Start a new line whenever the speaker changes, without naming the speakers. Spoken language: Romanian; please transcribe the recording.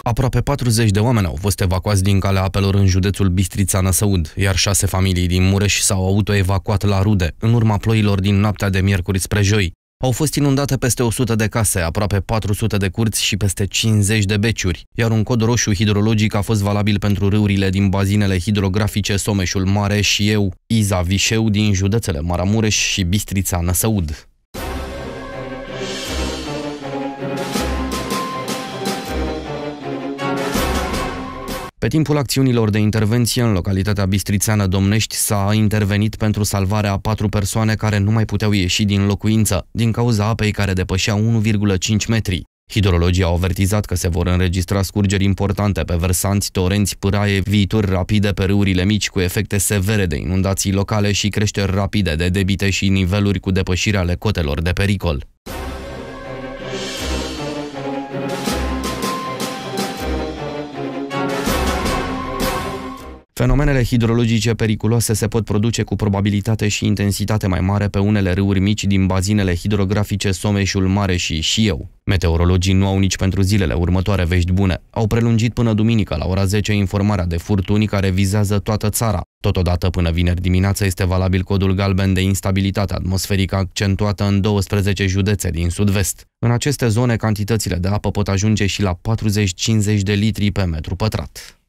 Aproape 40 de oameni au fost evacuați din calea apelor în județul Bistrița-Năsăud, iar 6 familii din Mureș s-au autoevacuat la Rude, în urma ploilor din noaptea de miercuri spre joi. Au fost inundate peste 100 de case, aproape 400 de curți și peste 50 de beciuri, iar un cod roșu hidrologic a fost valabil pentru râurile din bazinele hidrografice Someșul Mare și Eu, Iza, Vișeu din județele Maramureș și Bistrița-Năsăud. Pe timpul acțiunilor de intervenție în localitatea bistrițeană Domnești s-a intervenit pentru salvarea a 4 persoane care nu mai puteau ieși din locuință, din cauza apei care depășea 1,5 metri. Hidrologii au avertizat că se vor înregistra scurgeri importante pe versanți, torenți, pâraie, viituri rapide pe râurile mici cu efecte severe de inundații locale și creșteri rapide de debite și niveluri cu depășire ale cotelor de pericol. Fenomenele hidrologice periculoase se pot produce cu probabilitate și intensitate mai mare pe unele râuri mici din bazinele hidrografice Someșul Mare și Eu. Meteorologii nu au nici pentru zilele următoare vești bune. Au prelungit până duminică la ora 10 informarea de furtuni care vizează toată țara. Totodată, până vineri dimineață, este valabil codul galben de instabilitate atmosferică accentuată în 12 județe din sud-vest. În aceste zone, cantitățile de apă pot ajunge și la 40-50 de litri pe metru pătrat.